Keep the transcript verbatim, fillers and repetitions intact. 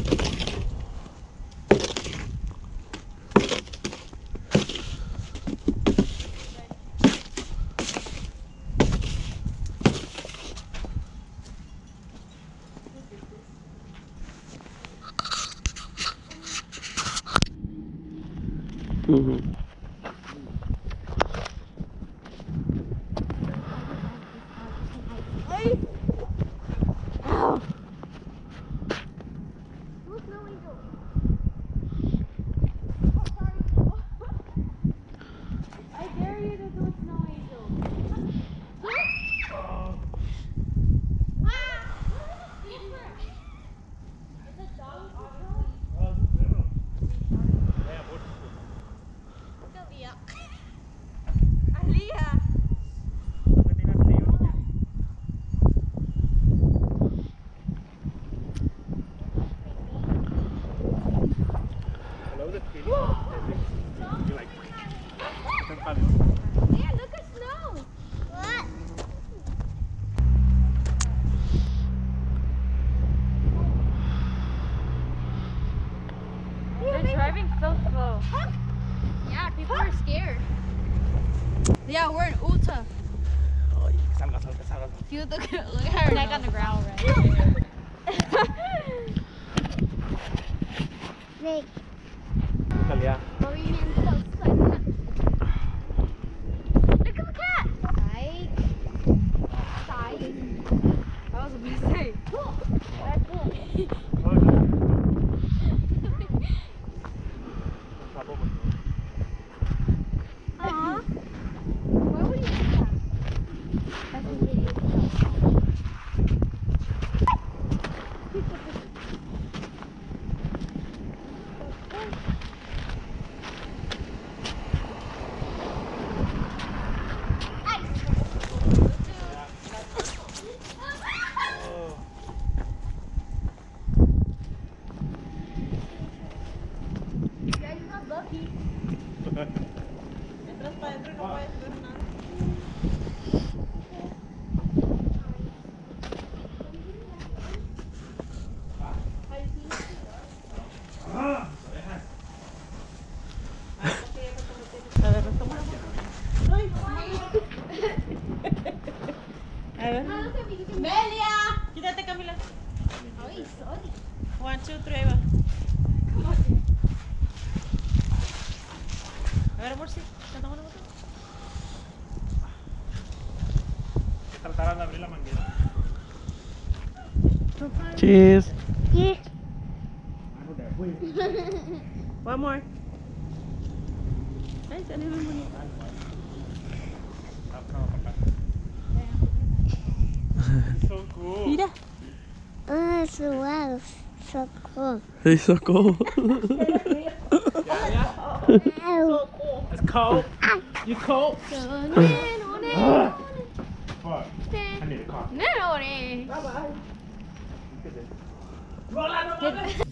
Mm-hmm. Ow! I dare you to do a snow angel. Yeah, look at snow. What? They're driving so slow. Yeah, people are scared. Yeah, we're in Utah. You look, look at her neck on the ground already. Wait. Look at the cat. Side. Side. That was a mistake. Aww. Why would you do that? That's an idiot. Entras para adentro y no puedes ver nada. A ver, retoma. A ver. Melia. Quítate, Camila. Ay, sorry. One, two, three, va. A ver, amor, sí. ¿Te tomo una foto? Que trataran de abrir la manguera. Cheers. Cheers. One more. Ay, salió muy bonito. So cool. Mira. Ah, so wow. So cool. He's so cool. Ow. It's cold. You cold? Ah. Fuck. I need a coffee. No, no, no. Bye bye.